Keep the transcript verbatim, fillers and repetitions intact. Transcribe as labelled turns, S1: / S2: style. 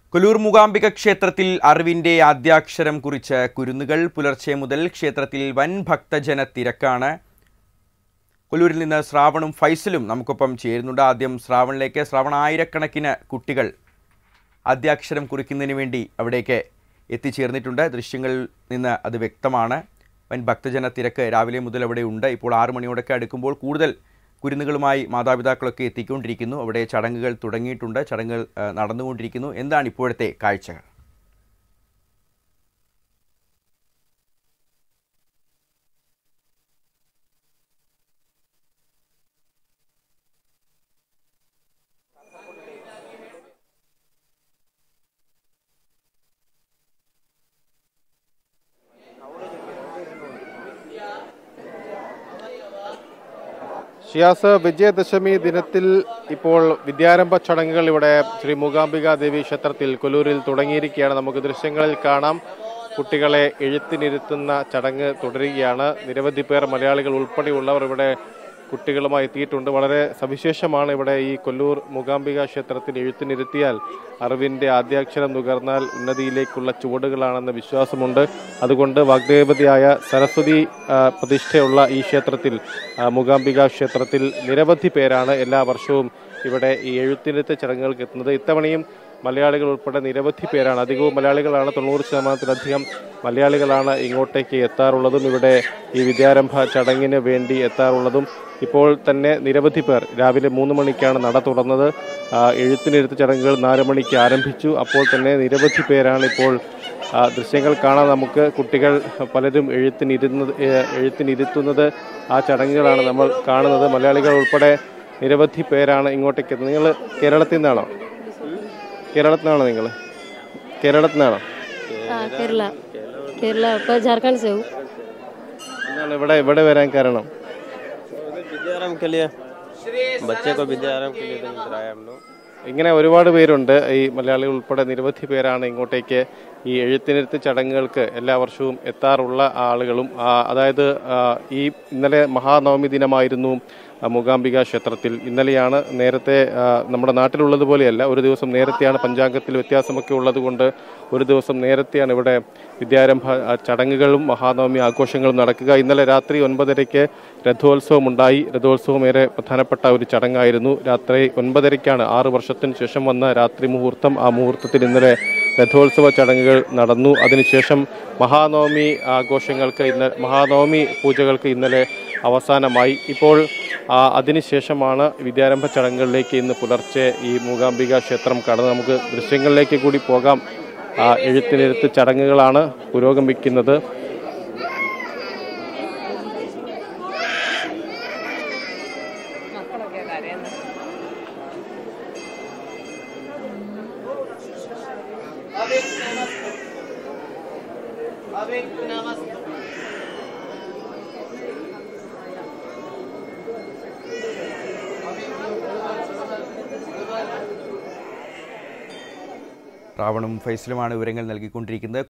S1: കൊല്ലൂർ മൂകാംബിക ക്ഷേത്രത്തിൽ അറിവിന്റെ ആദ്യാക്ഷരം കുറിച്ച കുരുന്നുകൾ പുലർച്ചെ മുതൽ ക്ഷേത്രത്തിൽ വൻ ഭക്തജന തിരക്കാണ്. കൊല്ലൂരിൽ നിന്ന് ശ്രാവണും ഫൈസലും നമുക്കൊപ്പം ചേരുന്നുണ്ട്. ആദ്യം ശ്രാവണിലേക്ക്. ശ്രാവണ, ആയിരക്കണക്കിന് കുട്ടികൾ ആദ്യാക്ഷരം കുറിക്കുന്നതിന് വേണ്ടി അവിടേക്ക് എത്തിച്ചേർന്നിട്ടുണ്ട്. ദൃശ്യങ്ങളിൽ നിന്ന് അത് വ്യക്തമാണ്. വൻ ഭക്തജന തിരക്ക് രാവിലെ മുതൽ അവിടെ ഉണ്ട്. ഇപ്പോൾ ആറു മണിയോടൊക്കെ അടുക്കുമ്പോൾ കൂടുതൽ കുരുന്നുകളുമായി മാതാപിതാക്കളൊക്കെ എത്തിക്കൊണ്ടിരിക്കുന്നു. അവിടെ ചടങ്ങുകൾ തുടങ്ങിയിട്ടുണ്ട്, ചടങ്ങുകൾ നടന്നുകൊണ്ടിരിക്കുന്നു. എന്താണ് ഇപ്പോഴത്തെ കാഴ്ചകൾ?
S2: ഷിയാസ്, വിജയദശമി ദിനത്തിൽ ഇപ്പോൾ വിദ്യാരംഭ ചടങ്ങുകൾ ഇവിടെ ശ്രീ മൂകാംബിക ദേവി ക്ഷേത്രത്തിൽ കൊല്ലൂരിൽ തുടങ്ങിയിരിക്കുകയാണ്. നമുക്ക് ദൃശ്യങ്ങളിൽ കാണാം. കുട്ടികളെ എഴുത്തിനിരുത്തുന്ന ചടങ്ങ് തുടരുകയാണ്. നിരവധി പേർ, മലയാളികൾ ഉൾപ്പെടെയുള്ളവർ ഇവിടെ കുട്ടികളുമായി എത്തിയിട്ടുണ്ട്. വളരെ സവിശേഷമാണ് ഇവിടെ ഈ കൊല്ലൂർ മൂകാംബിക ക്ഷേത്രത്തിൽ എഴുത്തിനിരുത്തിയാൽ അറിവിന്റെ ആദ്യാക്ഷരം നുകർന്നാൽ ഉന്നതിയിലേക്കുള്ള ചുവടുകളാണെന്ന വിശ്വാസമുണ്ട്. അതുകൊണ്ട് വാഗ്ദേവതയായ സരസ്വതി പ്രതിഷ്ഠയുള്ള ഈ ക്ഷേത്രത്തിൽ, മൂകാംബിക ക്ഷേത്രത്തിൽ നിരവധി പേരാണ് എല്ലാ വർഷവും ഇവിടെ ഈ എഴുത്തിനിരുത്ത ചടങ്ങുകൾക്ക് എത്തുന്നത്. ഇത്തവണയും മലയാളികൾ ഉൾപ്പെടെ നിരവധി പേരാണ്, അധികവും മലയാളികളാണ്, തൊണ്ണൂറ് ശതമാനത്തിലധികം മലയാളികളാണ് ഇങ്ങോട്ടേക്ക് എത്താറുള്ളതും ഇവിടെ ഈ വിദ്യാരംഭ ചടങ്ങിന് വേണ്ടി എത്താറുള്ളതും. ഇപ്പോൾ തന്നെ നിരവധി പേർ, രാവിലെ മൂന്ന് മണിക്കാണ് നട തുറന്നത്. എഴുത്തിനിരുത്ത ചടങ്ങുകൾ നാല് മണിക്ക് ആരംഭിച്ചു. അപ്പോൾ തന്നെ നിരവധി പേരാണ് ഇപ്പോൾ ദൃശ്യങ്ങൾ കാണാൻ നമുക്ക്. കുട്ടികൾ പലരും എഴുത്തിനിരുന്നത് എഴുത്തിനിരുത്തുന്നത് ആ ചടങ്ങുകളാണ് നമ്മൾ കാണുന്നത്. മലയാളികൾ ഉൾപ്പെടെ നിരവധി പേരാണ് ഇങ്ങോട്ടേക്ക് എത്തുന്നത്. നിങ്ങൾ കേരളത്തിൽ നിന്നാണോ? കേരളത്തിൽ നിന്നാണോ നിങ്ങൾ? കേരളത്തിൽ നിന്നാണോ?
S3: കേരള കേരള झारखंड से हूँ.
S2: എന്താണ് ഇവിടെ ഇവിടെ വരാൻ കാരണം?
S4: विद्यारंभ के लिए, बच्चे को विद्यारंभ के लिए इधर आए हम लोग.
S2: ഇങ്ങനെ ഒരുപാട് പേരുണ്ട്. ഈ മലയാളികൾ ഉൾപ്പെടെ നിരവധി പേരാണ് ഇങ്ങോട്ടേക്ക് ഈ എഴുത്തിനിരുത്ത് ചടങ്ങുകൾക്ക് എല്ലാ വർഷവും എത്താറുള്ള ആളുകളും. അതായത് ഈ ഇന്നലെ മഹാനവമി ദിനമായിരുന്നു മൂകാംബിക ക്ഷേത്രത്തിൽ. ഇന്നലെയാണ്, നേരത്തെ നമ്മുടെ നാട്ടിലുള്ളതുപോലെയല്ല, ഒരു ദിവസം നേരത്തെയാണ്. പഞ്ചാംഗത്തിൽ വ്യത്യാസമൊക്കെ ഉള്ളത് കൊണ്ട് ഒരു ദിവസം നേരത്തെയാണ് ഇവിടെ വിദ്യാരംഭ ചടങ്ങുകളും മഹാനവമി ആഘോഷങ്ങളും നടക്കുക. ഇന്നലെ രാത്രി ഒൻപതരയ്ക്ക് രഥോത്സവം ഉണ്ടായി. രഥോത്സവം ഏറെ പ്രധാനപ്പെട്ട ഒരു ചടങ്ങായിരുന്നു. രാത്രി ഒൻപതരയ്ക്കാണ് ആറ് വർഷത്തിന് ശേഷം വന്ന രാത്രി മുഹൂർത്തം. ആ മുഹൂർത്തത്തിൽ ഇന്നലെ രഥോത്സവ ചടങ്ങുകൾ നടന്നു. അതിനുശേഷം മഹാനവമി ആഘോഷങ്ങൾക്ക് ഇന്നലെ മഹാനവമി പൂജകൾക്ക് ഇന്നലെ അവസാനമായി. ഇപ്പോൾ അതിനുശേഷമാണ് വിദ്യാരംഭ ചടങ്ങുകളിലേക്ക് ഇന്ന് പുലർച്ചെ ഈ മൂകാംബിക ക്ഷേത്രം കടന്ന്. നമുക്ക് ദൃശ്യങ്ങളിലേക്ക് കൂടി പോകാം. എഴുത്തിനിരുത്ത് ചടങ്ങുകളാണ് പുരോഗമിക്കുന്നത്.
S1: ശ്രാവണും ഫൈസലുമാണ് വിവരങ്ങൾ നൽകിക്കൊണ്ടിരിക്കുന്നത്.